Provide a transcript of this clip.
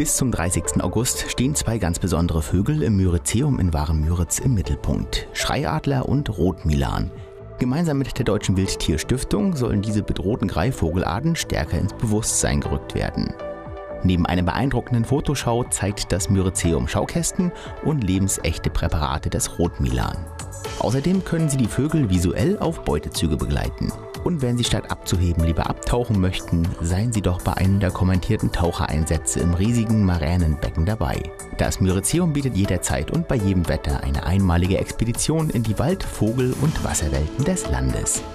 Bis zum 30. August stehen zwei ganz besondere Vögel im Myrizeum in Waren-Müritz im Mittelpunkt: Schreiadler und Rotmilan. Gemeinsam mit der Deutschen Wildtierstiftung sollen diese bedrohten Greifvogelarten stärker ins Bewusstsein gerückt werden. Neben einer beeindruckenden Fotoschau zeigt das Myrizeum Schaukästen und lebensechte Präparate des Rotmilan. Außerdem können Sie die Vögel visuell auf Beutezüge begleiten. Und wenn Sie statt abzuheben lieber abtauchen möchten, seien Sie doch bei einem der kommentierten Tauchereinsätze im riesigen Maränenbecken dabei. Das Myrizeum bietet jederzeit und bei jedem Wetter eine einmalige Expedition in die Wald-, Vogel- und Wasserwelten des Landes.